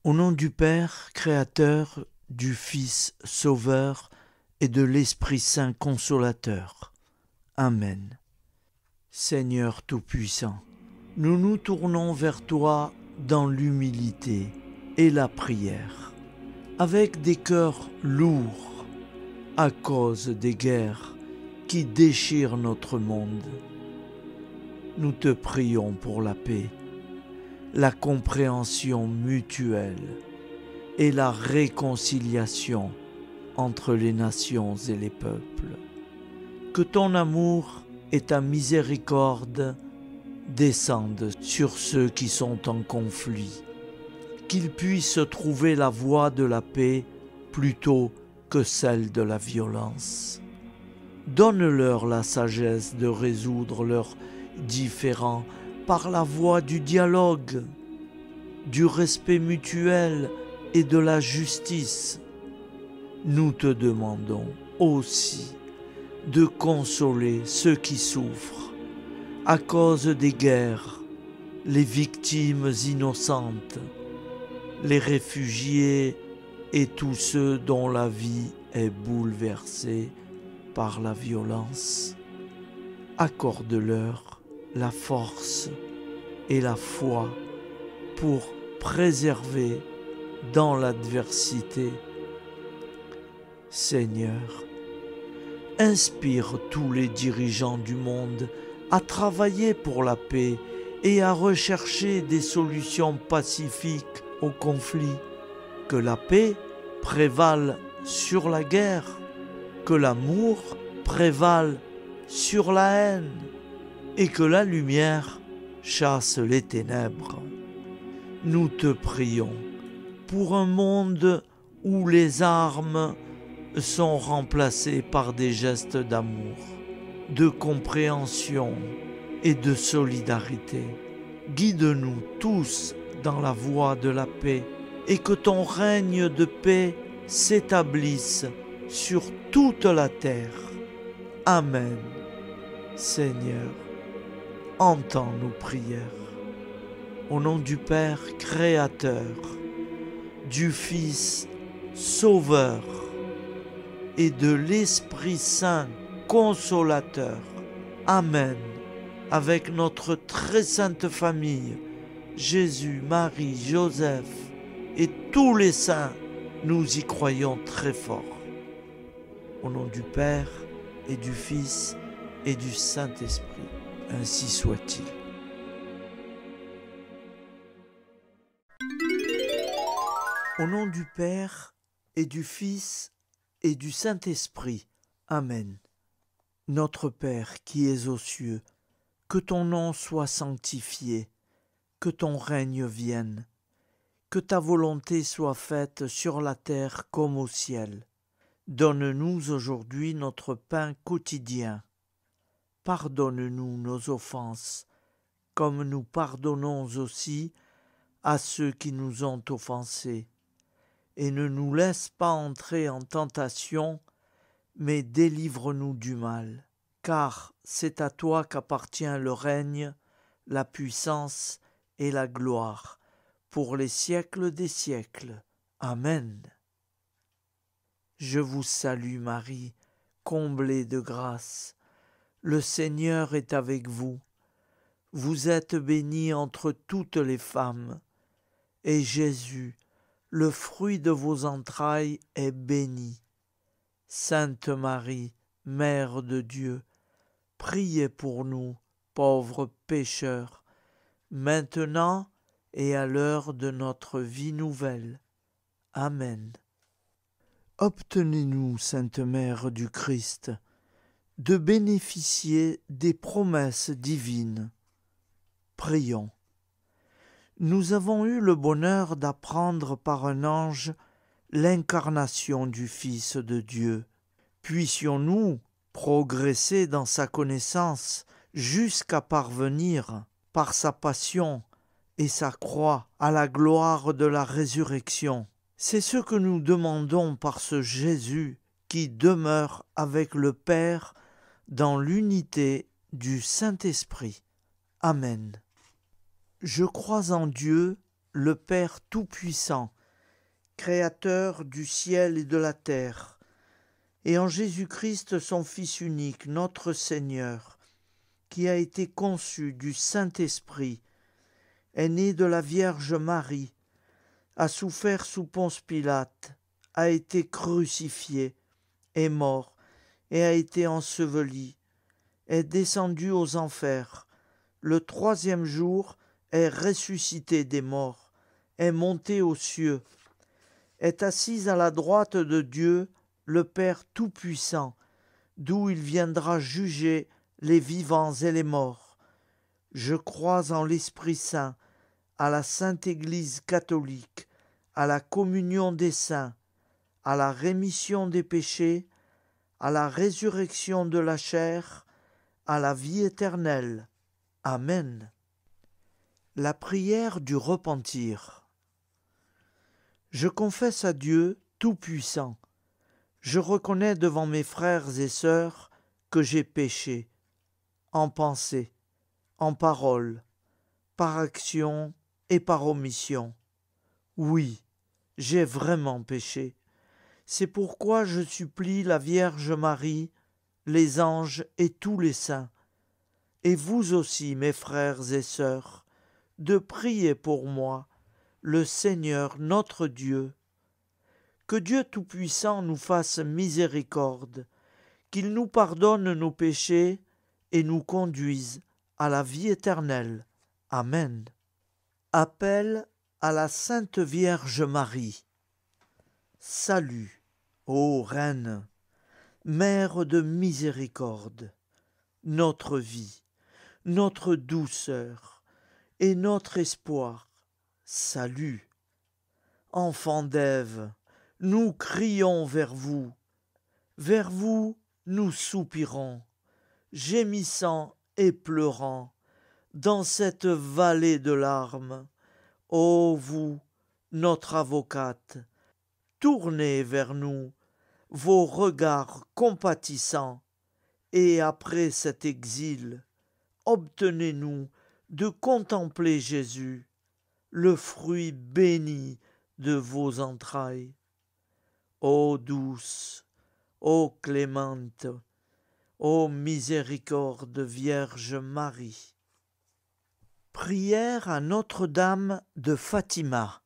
Au nom du Père, Créateur, du Fils, Sauveur, et de l'Esprit Saint Consolateur. Amen. Seigneur Tout-Puissant, nous nous tournons vers toi dans l'humilité et la prière, avec des cœurs lourds à cause des guerres qui déchirent notre monde. Nous te prions pour la paix, la compréhension mutuelle et la réconciliation entre les nations et les peuples. Que ton amour et ta miséricorde descendent sur ceux qui sont en conflit, qu'ils puissent trouver la voie de la paix plutôt que celle de la violence. Donne-leur la sagesse de résoudre leurs différends par la voie du dialogue, du respect mutuel et de la justice. Nous te demandons aussi de consoler ceux qui souffrent à cause des guerres, les victimes innocentes, les réfugiés et tous ceux dont la vie est bouleversée par la violence. Accorde-leur la force et la foi pour préserver dans l'adversité. Seigneur, inspire tous les dirigeants du monde à travailler pour la paix et à rechercher des solutions pacifiques aux conflits. Que la paix prévale sur la guerre, que l'amour prévale sur la haine et que la lumière chasse les ténèbres. Nous te prions pour un monde où les armes sont remplacées par des gestes d'amour, de compréhension et de solidarité. Guide-nous tous dans la voie de la paix et que ton règne de paix s'établisse sur toute la terre. Amen. Seigneur, entends nos prières. Au nom du Père Créateur, du Fils Sauveur et de l'Esprit Saint Consolateur. Amen. Avec notre très sainte famille, Jésus, Marie, Joseph et tous les saints, nous y croyons très fort. Au nom du Père et du Fils et du Saint-Esprit, ainsi soit-il. Au nom du Père et du Fils et du Saint-Esprit. Amen. Notre Père qui es aux cieux, que ton nom soit sanctifié, que ton règne vienne, que ta volonté soit faite sur la terre comme au ciel. Donne-nous aujourd'hui notre pain quotidien. Pardonne-nous nos offenses, comme nous pardonnons aussi à ceux qui nous ont offensés. Et ne nous laisse pas entrer en tentation, mais délivre-nous du mal. Car c'est à toi qu'appartient le règne, la puissance et la gloire, pour les siècles des siècles. Amen. Je vous salue Marie, comblée de grâce. Le Seigneur est avec vous. Vous êtes bénie entre toutes les femmes, et Jésus, le fruit de vos entrailles, est béni. Sainte Marie, Mère de Dieu, priez pour nous, pauvres pécheurs, maintenant et à l'heure de notre vie nouvelle. Amen. Obtenez-nous, Sainte Mère du Christ, de bénéficier des promesses divines. Prions. Nous avons eu le bonheur d'apprendre par un ange l'incarnation du Fils de Dieu. Puissions-nous progresser dans sa connaissance jusqu'à parvenir, par sa passion et sa croix, à la gloire de la résurrection. C'est ce que nous demandons par ce Jésus qui demeure avec le Père dans l'unité du Saint-Esprit. Amen. Je crois en Dieu, le Père Tout-Puissant, Créateur du ciel et de la terre, et en Jésus-Christ, son Fils unique, notre Seigneur, qui a été conçu du Saint-Esprit, est né de la Vierge Marie, a souffert sous Ponce Pilate, a été crucifié, est mort et a été enseveli, est descendu aux enfers, le troisième jour est ressuscité des morts, est monté aux cieux, est assis à la droite de Dieu, le Père Tout-Puissant, d'où il viendra juger les vivants et les morts. Je crois en l'Esprit Saint, à la Sainte Église catholique, à la communion des saints, à la rémission des péchés, à la résurrection de la chair, à la vie éternelle. Amen. La prière du repentir. Je confesse à Dieu Tout-Puissant. Je reconnais devant mes frères et sœurs que j'ai péché, en pensée, en parole, par action et par omission. Oui, j'ai vraiment péché. C'est pourquoi je supplie la Vierge Marie, les anges et tous les saints, et vous aussi, mes frères et sœurs, de prier pour moi, le Seigneur notre Dieu. Que Dieu Tout-Puissant nous fasse miséricorde, qu'il nous pardonne nos péchés et nous conduise à la vie éternelle. Amen. Appel à la Sainte Vierge Marie. Salut, ô Reine, Mère de miséricorde, notre vie, notre douceur et notre espoir. Salut. Enfants d'Ève, nous crions vers vous nous soupirons, gémissant et pleurant, dans cette vallée de larmes. Ô vous, notre avocate, tournez vers nous vos regards compatissants, et après cet exil, obtenez-nous de contempler Jésus, le fruit béni de vos entrailles. Ô douce, ô clémente, ô miséricorde Vierge Marie. Prière à Notre-Dame de Fatima.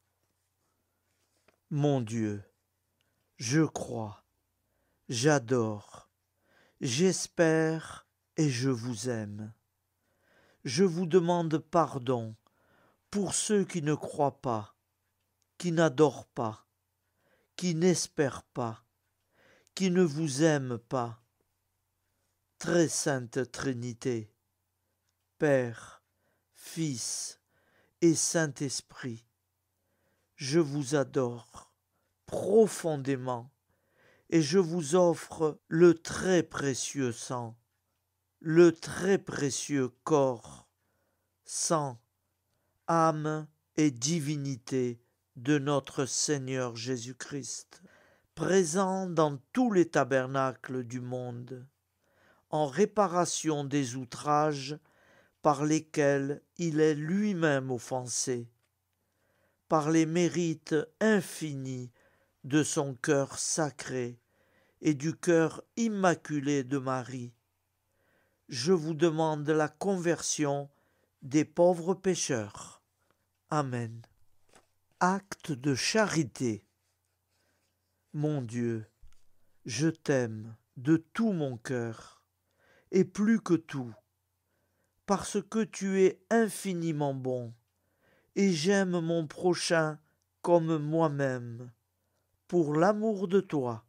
Mon Dieu, je crois, j'adore, j'espère et je vous aime. Je vous demande pardon pour ceux qui ne croient pas, qui n'adorent pas, qui n'espèrent pas, qui ne vous aiment pas. Très sainte Trinité, Père, Fils et Saint-Esprit, je vous adore profondément et je vous offre le très précieux sang, le très précieux corps, sang, âme et divinité de notre Seigneur Jésus-Christ, présent dans tous les tabernacles du monde, en réparation des outrages par lesquels il est lui-même offensé, par les mérites infinis de son cœur sacré et du cœur immaculé de Marie. Je vous demande la conversion des pauvres pécheurs. Amen. Acte de charité. Mon Dieu, je t'aime de tout mon cœur, et plus que tout, parce que tu es infiniment bon, et j'aime mon prochain comme moi-même, pour l'amour de toi.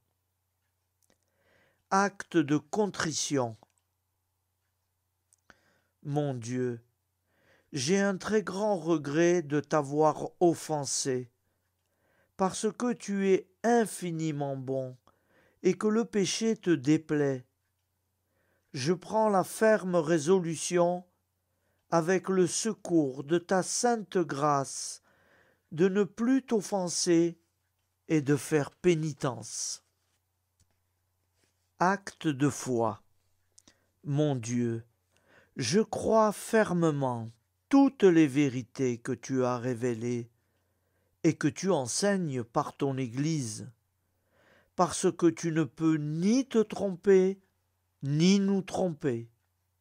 Acte de contrition. Mon Dieu, j'ai un très grand regret de t'avoir offensé, parce que tu es infiniment bon et que le péché te déplaît. Je prends la ferme résolution, avec le secours de ta sainte grâce, de ne plus t'offenser et de faire pénitence. Acte de foi. Mon Dieu, je crois fermement toutes les vérités que tu as révélées et que tu enseignes par ton Église, parce que tu ne peux ni te tromper, ni nous tromper.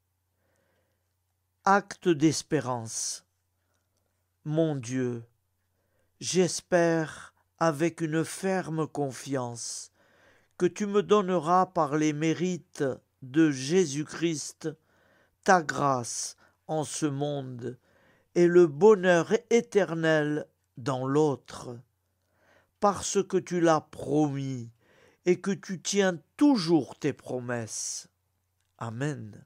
Acte d'espérance. Mon Dieu, j'espère avec une ferme confiance que tu me donneras par les mérites de Jésus-Christ ta grâce en ce monde et le bonheur éternel dans l'autre, parce que tu l'as promis et que tu tiens toujours tes promesses. Amen.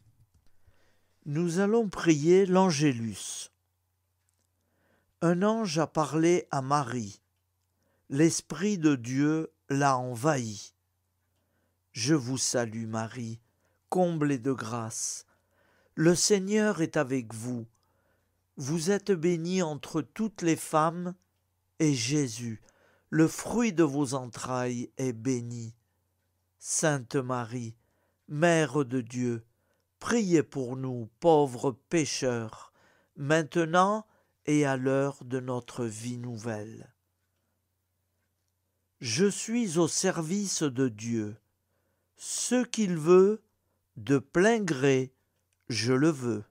Nous allons prier l'Angélus. Un ange a parlé à Marie. L'Esprit de Dieu l'a envahi. Je vous salue Marie, comblée de grâce. Le Seigneur est avec vous. Vous êtes bénie entre toutes les femmes, et Jésus, le fruit de vos entrailles, est béni. Sainte Marie, Mère de Dieu, priez pour nous, pauvres pécheurs, maintenant et à l'heure de notre vie nouvelle. Je suis au service de Dieu. Ce qu'il veut, de plein gré, je le veux.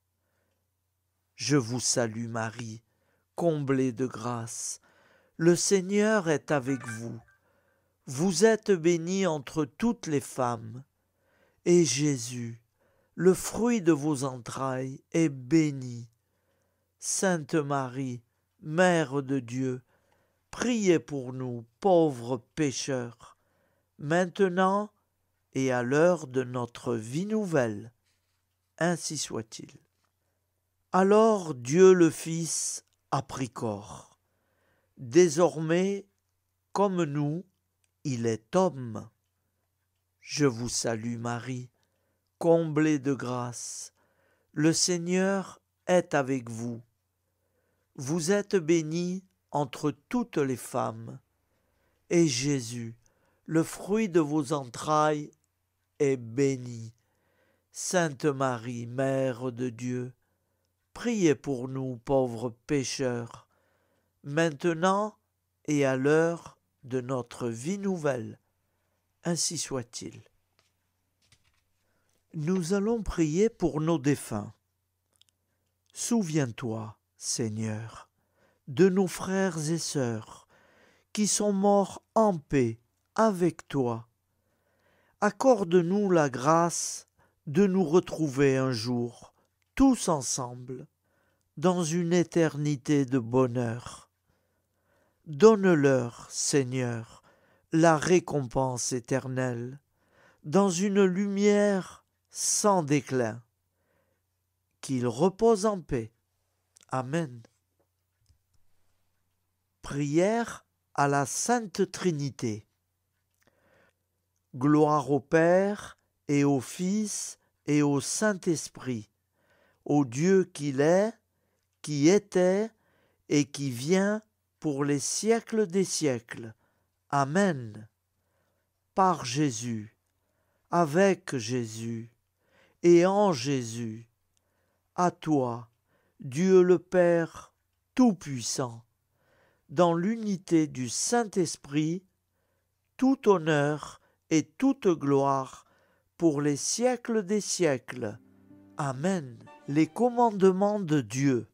Je vous salue Marie, comblée de grâce. Le Seigneur est avec vous. Vous êtes bénie entre toutes les femmes, et Jésus, le fruit de vos entrailles, est béni. Sainte Marie, Mère de Dieu, priez pour nous, pauvres pécheurs, maintenant et à l'heure de notre vie nouvelle. Ainsi soit-il. Alors Dieu le Fils a pris corps. Désormais, comme nous, il est homme. Je vous salue Marie, comblée de grâce. Le Seigneur est avec vous. Vous êtes bénie entre toutes les femmes, et Jésus, le fruit de vos entrailles, est béni. Sainte Marie, Mère de Dieu, priez pour nous pauvres pécheurs, maintenant et à l'heure de notre vie nouvelle. Ainsi soit-il. Nous allons prier pour nos défunts. Souviens-toi, Seigneur, de nos frères et sœurs qui sont morts en paix avec toi. Accorde-nous la grâce de nous retrouver un jour, tous ensemble, dans une éternité de bonheur. Donne-leur, Seigneur, la récompense éternelle, dans une lumière sans déclin. Qu'ils reposent en paix. Amen. Prière à la Sainte Trinité. Gloire au Père et au Fils et au Saint-Esprit, au Dieu qu'il est, qui était et qui vient pour les siècles des siècles. Amen. Par Jésus, avec Jésus et en Jésus, à toi, Dieu le Père Tout-Puissant, dans l'unité du Saint-Esprit, tout honneur et toute gloire pour les siècles des siècles. Amen. Les commandements de Dieu.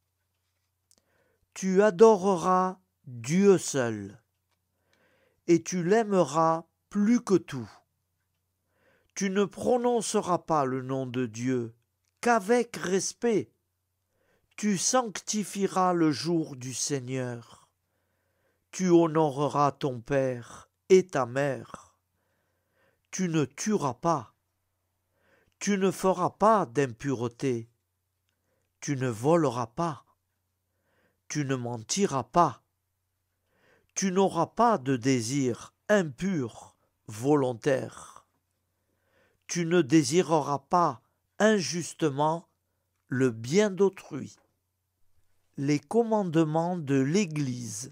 Tu adoreras Dieu seul, et tu l'aimeras plus que tout. Tu ne prononceras pas le nom de Dieu qu'avec respect. Tu sanctifieras le jour du Seigneur. Tu honoreras ton père et ta mère. Tu ne tueras pas. Tu ne feras pas d'impureté. Tu ne voleras pas. Tu ne mentiras pas. Tu n'auras pas de désir impur, volontaire. Tu ne désireras pas injustement le bien d'autrui. Les commandements de l'Église.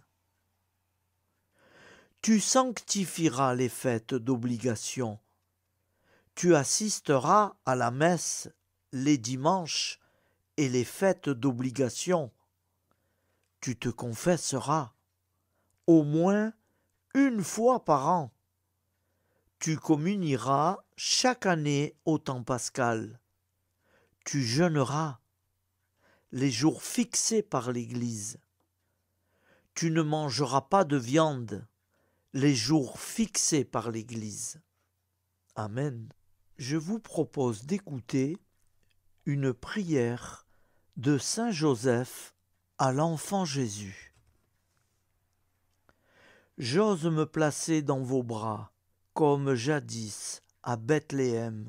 Tu sanctifieras les fêtes d'obligation. Tu assisteras à la messe les dimanches et les fêtes d'obligation. tu te confesseras au moins une fois par an. Tu communieras chaque année au temps pascal. Tu jeûneras les jours fixés par l'Église. Tu ne mangeras pas de viande les jours fixés par l'Église. Amen. Je vous propose d'écouter une prière de Saint Joseph à l'enfant Jésus. J'ose me placer dans vos bras, comme jadis à Bethléem.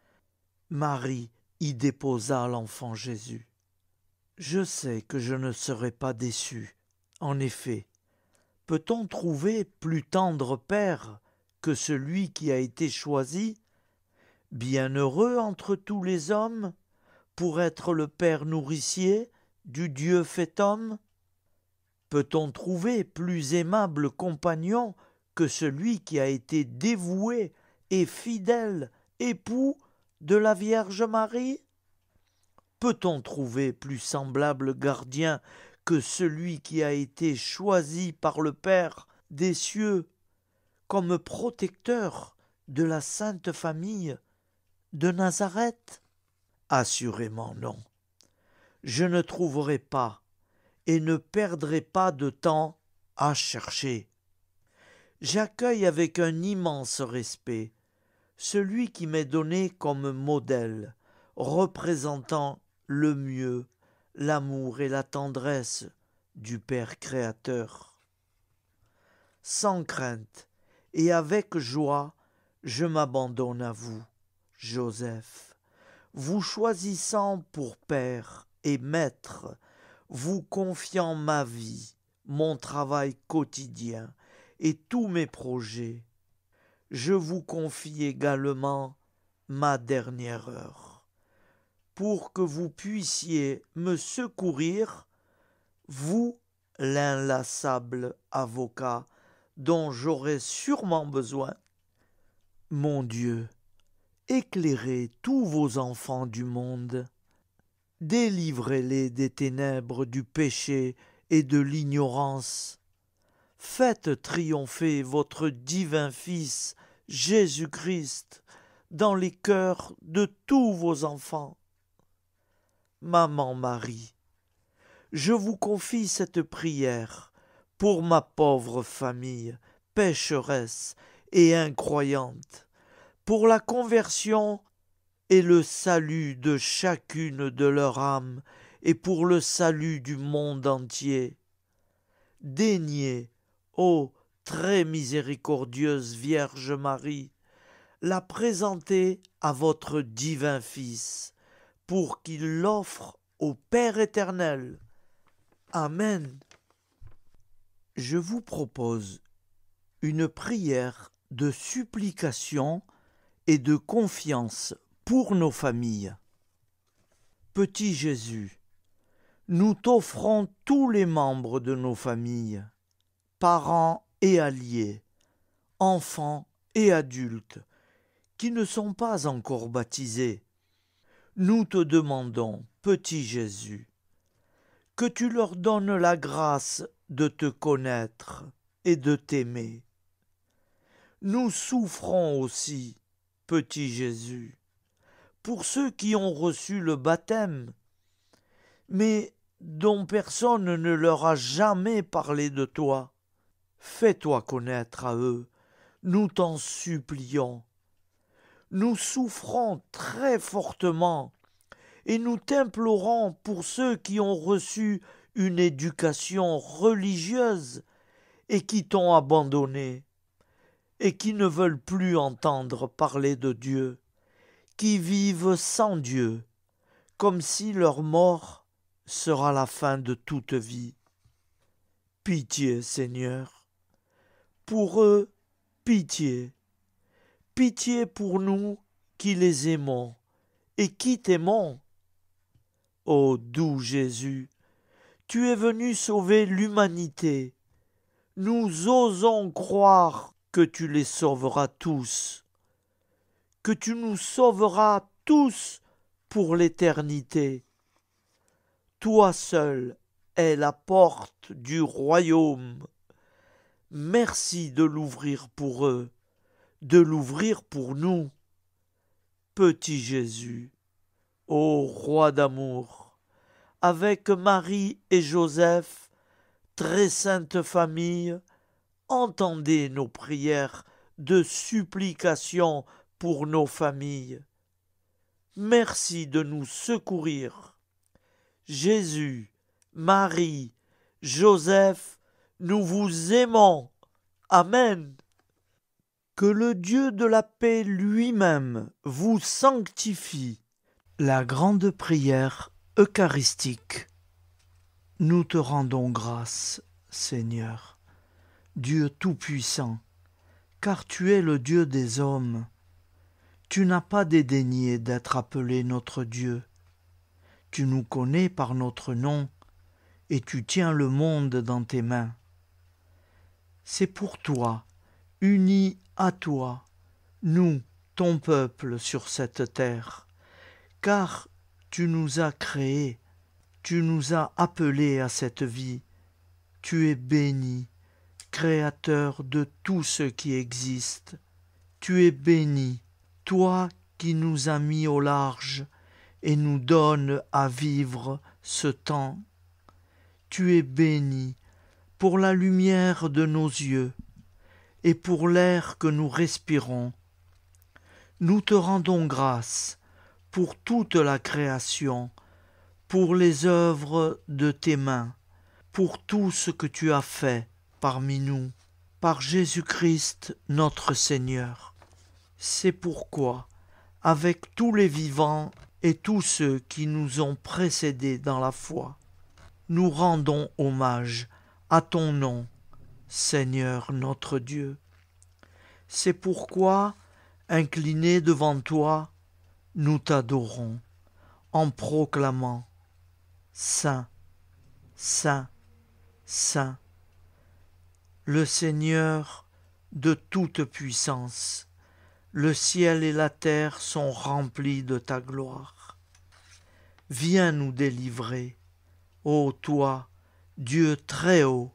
Marie y déposa l'enfant Jésus. Je sais que je ne serai pas déçu. En effet, peut-on trouver plus tendre père que celui qui a été choisi, bienheureux entre tous les hommes, pour être le père nourricier du Dieu fait homme? Peut-on trouver plus aimable compagnon que celui qui a été dévoué et fidèle époux de la Vierge Marie? Peut-on trouver plus semblable gardien que celui qui a été choisi par le Père des cieux comme protecteur de la Sainte Famille de Nazareth? Assurément non. Je ne trouverai pas et ne perdrai pas de temps à chercher. J'accueille avec un immense respect celui qui m'est donné comme modèle, représentant le mieux l'amour et la tendresse du Père créateur. Sans crainte et avec joie, je m'abandonne à vous, Joseph, vous choisissant pour Père et Maître, vous confiant ma vie, mon travail quotidien et tous mes projets. Je vous confie également ma dernière heure, pour que vous puissiez me secourir, vous, l'inlassable avocat dont j'aurai sûrement besoin. Mon Dieu, éclairez tous vos enfants du monde, délivrez-les des ténèbres du péché et de l'ignorance. Faites triompher votre divin Fils, Jésus-Christ, dans les cœurs de tous vos enfants. Maman Marie, je vous confie cette prière pour ma pauvre famille, pécheresse et incroyante, pour la conversion et le salut de chacune de leurs âmes et pour le salut du monde entier. Daignez, ô très miséricordieuse Vierge Marie, la présenter à votre divin Fils, pour qu'il l'offre au Père éternel. Amen. Je vous propose une prière de supplication et de confiance pour nos familles. Petit Jésus, nous t'offrons tous les membres de nos familles, parents et alliés, enfants et adultes, qui ne sont pas encore baptisés. Nous te demandons, petit Jésus, que tu leur donnes la grâce de te connaître et de t'aimer. Nous souffrons aussi, petit Jésus, pour ceux qui ont reçu le baptême, mais dont personne ne leur a jamais parlé de toi. Fais-toi connaître à eux, nous t'en supplions. Nous souffrons très fortement et nous t'implorons pour ceux qui ont reçu une éducation religieuse et qui t'ont abandonné et qui ne veulent plus entendre parler de Dieu, qui vivent sans Dieu, comme si leur mort sera la fin de toute vie. Pitié, Seigneur, pour eux, pitié. Pitié pour nous qui les aimons et qui t'aimons. Ô doux Jésus, tu es venu sauver l'humanité. Nous osons croire que tu les sauveras tous, que tu nous sauveras tous pour l'éternité. Toi seul est la porte du royaume. Merci de l'ouvrir pour eux, de l'ouvrir pour nous. Petit Jésus, ô roi d'amour, avec Marie et Joseph, très sainte famille, entendez nos prières de supplication pour nos familles. Merci de nous secourir. Jésus, Marie, Joseph, nous vous aimons. Amen. Que le Dieu de la paix lui-même vous sanctifie. La grande prière eucharistique. Nous te rendons grâce, Seigneur, Dieu Tout-Puissant, car tu es le Dieu des hommes. Tu n'as pas dédaigné d'être appelé notre Dieu. Tu nous connais par notre nom, et tu tiens le monde dans tes mains. C'est pour toi, unis à toi, nous, ton peuple sur cette terre, car tu nous as créés, tu nous as appelés à cette vie. Tu es béni, Créateur de tout ce qui existe. Tu es béni, toi qui nous as mis au large et nous donnes à vivre ce temps. Tu es béni pour la lumière de nos yeux et pour l'air que nous respirons. Nous te rendons grâce pour toute la création, pour les œuvres de tes mains, pour tout ce que tu as fait parmi nous, par Jésus-Christ notre Seigneur. C'est pourquoi, avec tous les vivants et tous ceux qui nous ont précédés dans la foi, nous rendons hommage à ton nom, Seigneur notre Dieu. C'est pourquoi, inclinés devant toi, nous t'adorons, en proclamant Saint, Saint, Saint, le Seigneur de toute puissance. Le ciel et la terre sont remplis de ta gloire. Viens nous délivrer, ô toi, Dieu très haut.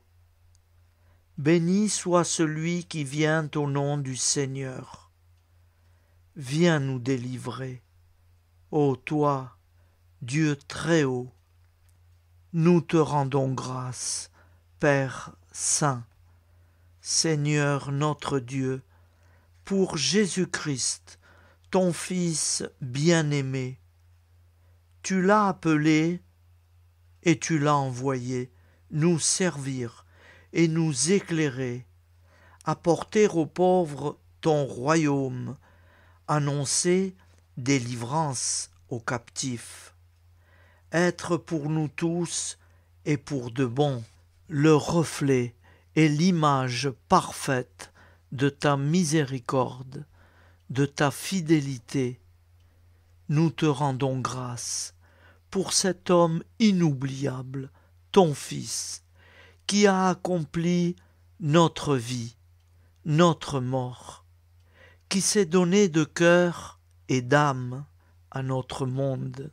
Béni soit celui qui vient au nom du Seigneur. Viens nous délivrer, ô toi, Dieu très haut. Nous te rendons grâce, Père saint, Seigneur notre Dieu, pour Jésus-Christ, ton Fils bien-aimé. Tu l'as appelé et tu l'as envoyé nous servir et nous éclairer, apporter aux pauvres ton royaume, annoncer délivrance aux captifs, être pour nous tous et pour de bon le reflet et l'image parfaite de ta miséricorde, de ta fidélité. Nous te rendons grâce pour cet homme inoubliable, ton Fils, qui a accompli notre vie, notre mort, qui s'est donné de cœur et d'âme à notre monde.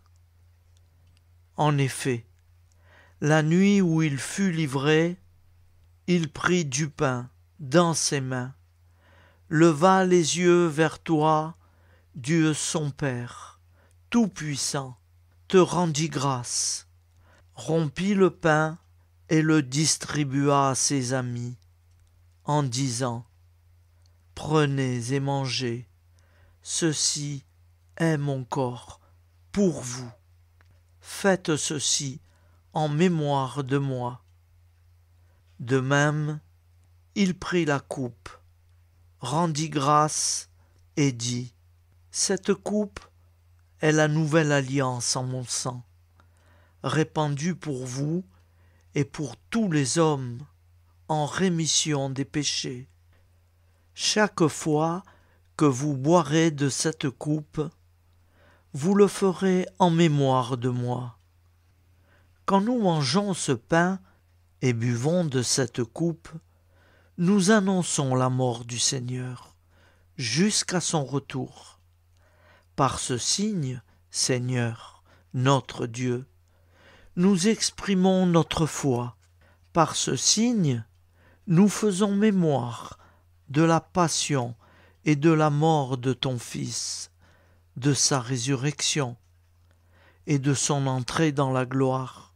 En effet, la nuit où il fut livré, il prit du pain dans ses mains, leva les yeux vers toi, Dieu son Père, Tout-Puissant, te rendit grâce, rompit le pain et le distribua à ses amis, en disant « Prenez et mangez, ceci est mon corps pour vous. Faites ceci en mémoire de moi. » De même, il prit la coupe, rendit grâce et dit « Cette coupe est la nouvelle alliance en mon sang, répandue pour vous et pour tous les hommes en rémission des péchés. Chaque fois que vous boirez de cette coupe, vous le ferez en mémoire de moi. Quand nous mangeons ce pain et buvons de cette coupe, nous annonçons la mort du Seigneur jusqu'à son retour. Par ce signe, Seigneur, notre Dieu, nous exprimons notre foi. Par ce signe, nous faisons mémoire de la passion et de la mort de ton Fils, de sa résurrection et de son entrée dans la gloire.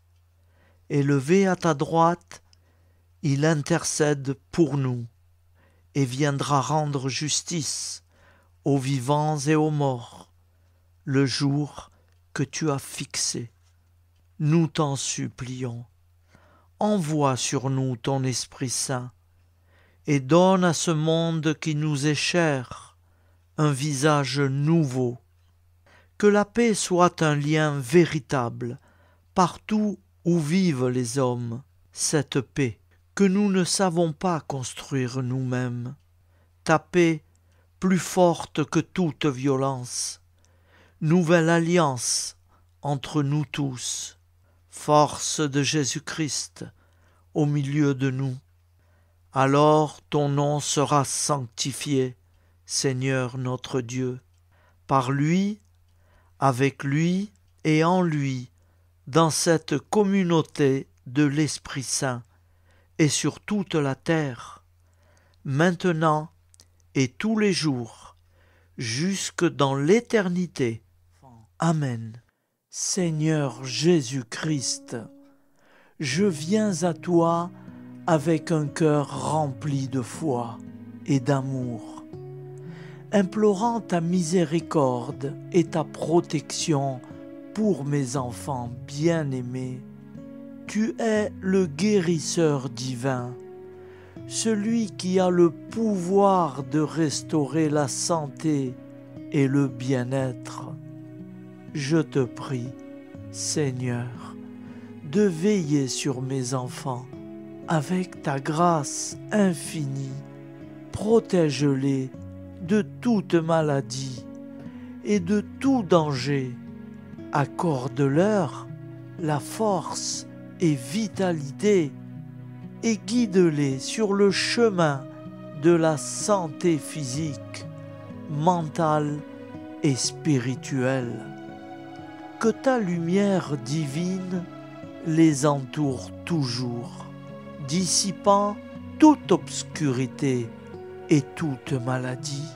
Élevé à ta droite, il intercède pour nous et viendra rendre justice aux vivants et aux morts, le jour que tu as fixé. Nous t'en supplions, envoie sur nous ton Esprit Saint et donne à ce monde qui nous est cher un visage nouveau. Que la paix soit un lien véritable partout où vivent les hommes, cette paix que nous ne savons pas construire nous-mêmes. Ta paix plus forte que toute violence, nouvelle alliance entre nous tous, force de Jésus-Christ au milieu de nous. Alors ton nom sera sanctifié, Seigneur notre Dieu, par lui, avec lui et en lui, dans cette communauté de l'Esprit Saint et sur toute la terre, maintenant et tous les jours, jusque dans l'éternité. Amen. Seigneur Jésus-Christ, je viens à toi avec un cœur rempli de foi et d'amour, implorant ta miséricorde et ta protection pour mes enfants bien-aimés. Tu es le guérisseur divin, celui qui a le pouvoir de restaurer la santé et le bien-être. Je te prie, Seigneur, de veiller sur mes enfants avec ta grâce infinie. Protège-les de toute maladie et de tout danger. Accorde-leur la force et vitalité et guide-les sur le chemin de la santé physique, mentale et spirituelle. Que ta lumière divine les entoure toujours, dissipant toute obscurité et toute maladie.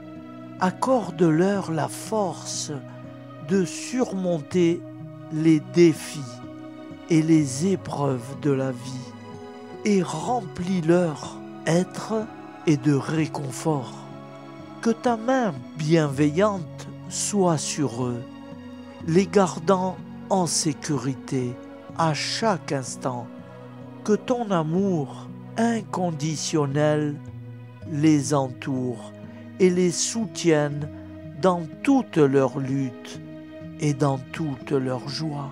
Accorde-leur la force de surmonter les défis et les épreuves de la vie et remplis leur être et de réconfort. Que ta main bienveillante soit sur eux, les gardant en sécurité à chaque instant. Que ton amour inconditionnel les entoure et les soutienne dans toute leur lutte et dans toute leur joie.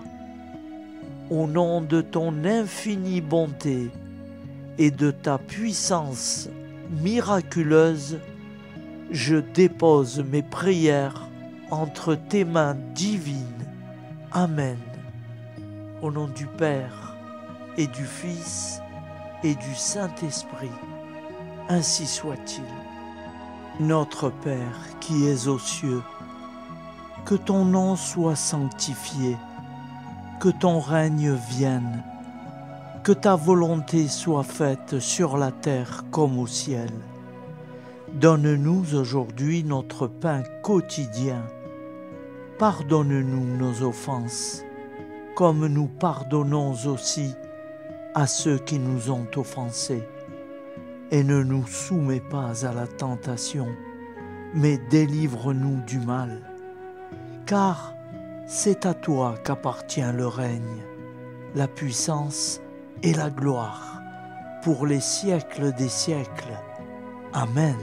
Au nom de ton infinie bonté et de ta puissance miraculeuse, je dépose mes prières entre tes mains divines. Amen. Au nom du Père et du Fils et du Saint-Esprit, ainsi soit-il. Notre Père qui es aux cieux, que ton nom soit sanctifié, que ton règne vienne, que ta volonté soit faite sur la terre comme au ciel. Donne-nous aujourd'hui notre pain quotidien. Pardonne-nous nos offenses, comme nous pardonnons aussi à ceux qui nous ont offensés. Et ne nous soumets pas à la tentation, mais délivre-nous du mal. Car c'est à toi qu'appartient le règne, la puissance et la gloire, pour les siècles des siècles. Amen.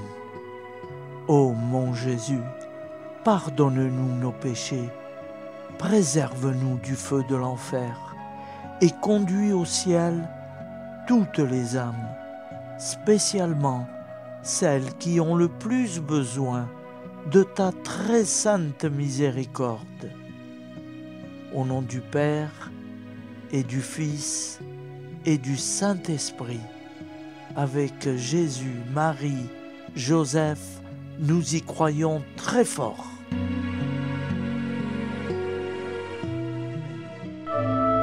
Ô mon Jésus, pardonne-nous nos péchés, préserve-nous du feu de l'enfer, et conduis au ciel toutes les âmes, spécialement celles qui ont le plus besoin de ta très sainte miséricorde. Au nom du Père et du Fils et du Saint-Esprit, avec Jésus, Marie, Joseph, nous y croyons très fort. Amen.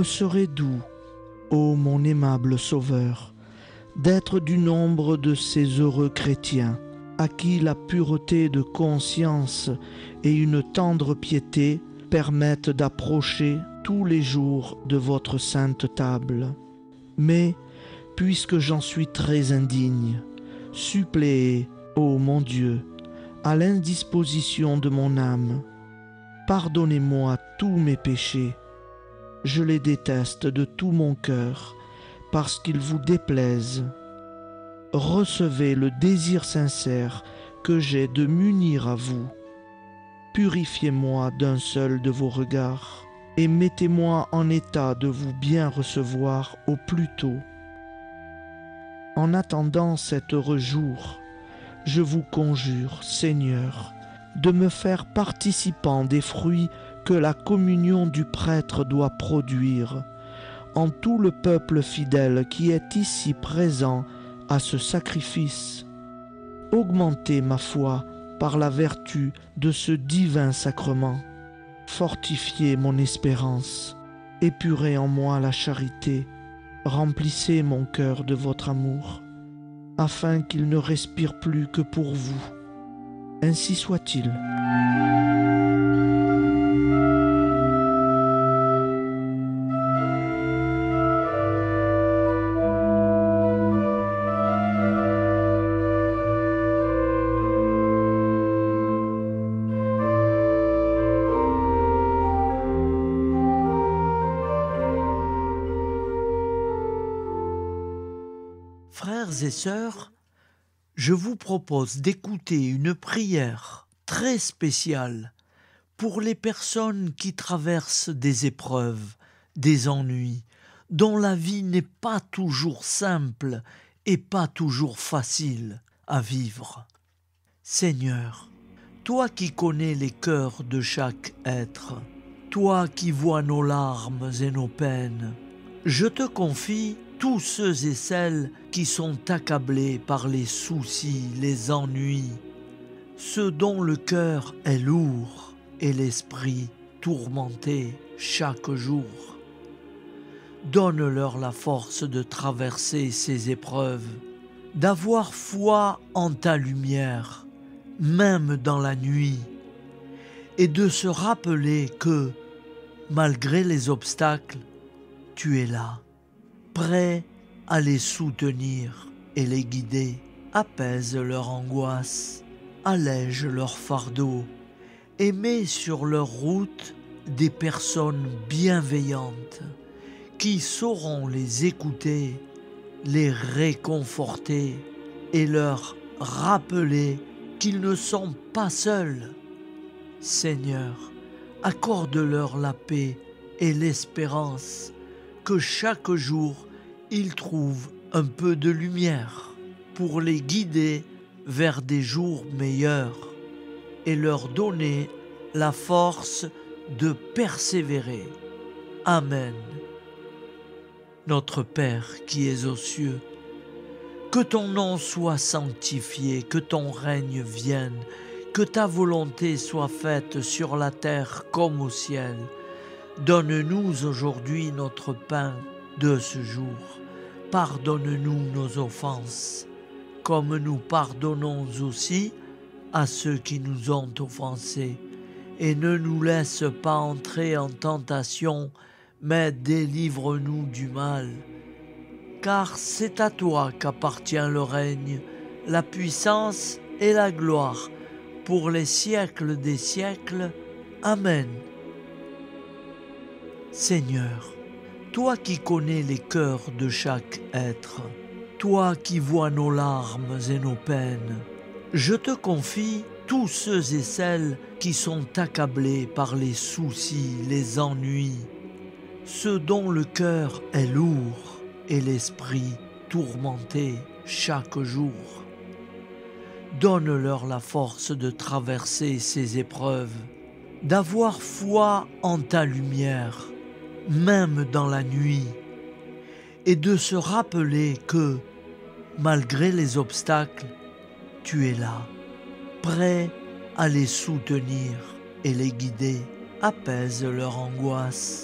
me serait doux, ô mon aimable Sauveur, d'être du nombre de ces heureux chrétiens à qui la pureté de conscience et une tendre piété permettent d'approcher tous les jours de votre sainte table. Mais, puisque j'en suis très indigne, suppléez, ô mon Dieu, à l'indisposition de mon âme. Pardonnez-moi tous mes péchés. Je les déteste de tout mon cœur, parce qu'ils vous déplaisent. Recevez le désir sincère que j'ai de m'unir à vous. Purifiez-moi d'un seul de vos regards, et mettez-moi en état de vous bien recevoir au plus tôt. En attendant cet heureux jour, je vous conjure, Seigneur, de me faire participant des fruits que la communion du prêtre doit produire, en tout le peuple fidèle qui est ici présent à ce sacrifice. Augmentez ma foi par la vertu de ce divin sacrement. Fortifiez mon espérance, épurez en moi la charité, remplissez mon cœur de votre amour, afin qu'il ne respire plus que pour vous. Ainsi soit-il. Frères et sœurs, je vous propose d'écouter une prière très spéciale pour les personnes qui traversent des épreuves, des ennuis, dont la vie n'est pas toujours simple et pas toujours facile à vivre. Seigneur, toi qui connais les cœurs de chaque être, toi qui vois nos larmes et nos peines, je te confie tous ceux et celles qui sont accablés par les soucis, les ennuis, ceux dont le cœur est lourd et l'esprit tourmenté chaque jour. Donne-leur la force de traverser ces épreuves, d'avoir foi en ta lumière, même dans la nuit, et de se rappeler que, malgré les obstacles, tu es là, prêt à les soutenir et les guider. Apaise leur angoisse, allège leur fardeau, et mets sur leur route des personnes bienveillantes qui sauront les écouter, les réconforter et leur rappeler qu'ils ne sont pas seuls. Seigneur, accorde-leur la paix et l'espérance, que chaque jour ils trouvent un peu de lumière pour les guider vers des jours meilleurs et leur donner la force de persévérer. Amen. Notre Père qui es aux cieux, que ton nom soit sanctifié, que ton règne vienne, que ta volonté soit faite sur la terre comme au ciel. Donne-nous aujourd'hui notre pain de ce jour. Pardonne-nous nos offenses, comme nous pardonnons aussi à ceux qui nous ont offensés. Et ne nous laisse pas entrer en tentation, mais délivre-nous du mal. Car c'est à toi qu'appartient le règne, la puissance et la gloire, pour les siècles des siècles. Amen. Seigneur, toi qui connais les cœurs de chaque être, toi qui vois nos larmes et nos peines, je te confie tous ceux et celles qui sont accablés par les soucis, les ennuis, ceux dont le cœur est lourd et l'esprit tourmenté chaque jour. Donne-leur la force de traverser ces épreuves, d'avoir foi en ta lumière, même dans la nuit, et de se rappeler que, malgré les obstacles, tu es là, prêt à les soutenir et les guider. Apaise leur angoisse,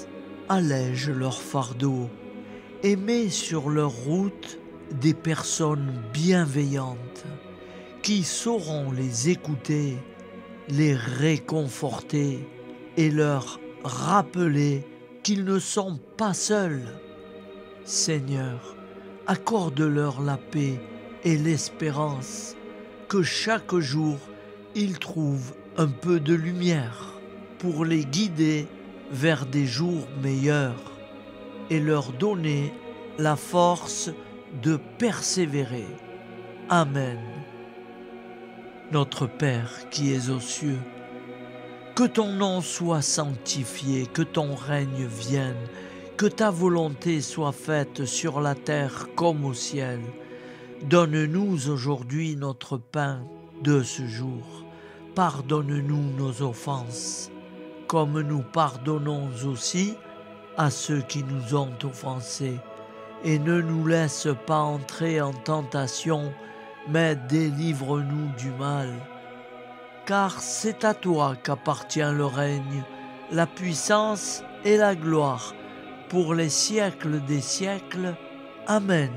allège leur fardeau et met sur leur route des personnes bienveillantes qui sauront les écouter, les réconforter et leur rappeler qu'ils ne sont pas seuls. Seigneur, accorde-leur la paix et l'espérance, que chaque jour ils trouvent un peu de lumière pour les guider vers des jours meilleurs et leur donner la force de persévérer. Amen. Notre Père qui es aux cieux, que ton nom soit sanctifié, que ton règne vienne, que ta volonté soit faite sur la terre comme au ciel. Donne-nous aujourd'hui notre pain de ce jour. Pardonne-nous nos offenses, comme nous pardonnons aussi à ceux qui nous ont offensés. Et ne nous laisse pas entrer en tentation, mais délivre-nous du mal. Car c'est à toi qu'appartient le règne, la puissance et la gloire, pour les siècles des siècles. Amen.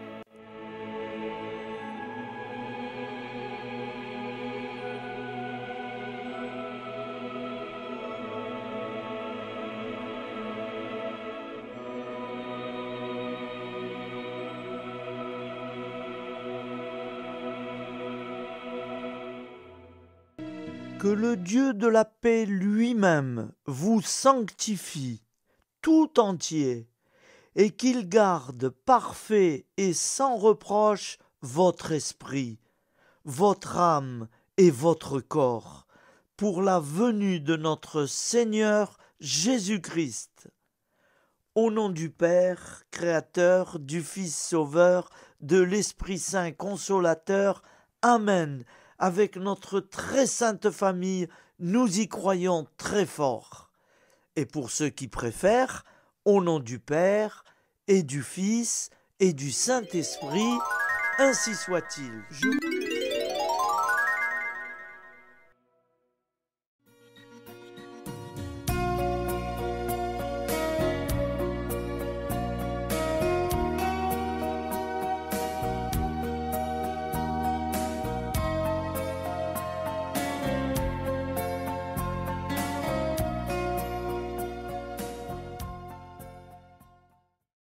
Que le Dieu de la paix lui-même vous sanctifie tout entier, et qu'il garde parfait et sans reproche votre esprit, votre âme et votre corps, pour la venue de notre Seigneur Jésus-Christ. Au nom du Père, Créateur, du Fils Sauveur, de l'Esprit Saint Consolateur. Amen. Avec notre très sainte famille, nous y croyons très fort. Et pour ceux qui préfèrent, au nom du Père, et du Fils, et du Saint-Esprit, ainsi soit-il.